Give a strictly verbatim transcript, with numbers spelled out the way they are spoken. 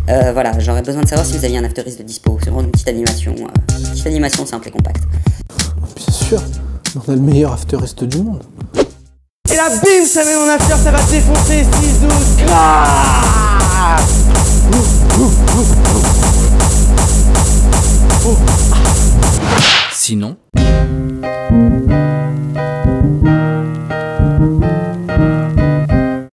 Euh, voilà, j'aurais besoin de savoir si vous aviez un afterist de dispo sur une petite animation, euh, une petite animation simple et compacte. Bien sûr, on a le meilleur afterist du monde. Et là, bim, ça met mon after, ça va défoncer six douze. Ah Sinon,